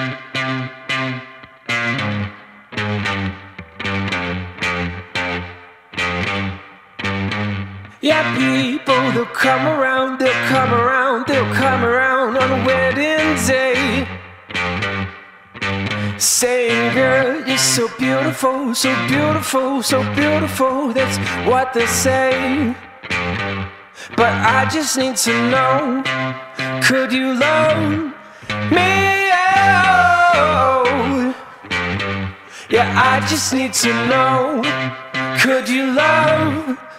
Yeah, people, they'll come around, they'll come around, they'll come around on a wedding day, saying, girl, you're so beautiful, so beautiful, so beautiful. That's what they say. But I just need to know, could you love me? Oh, yeah, I just need to know, could you love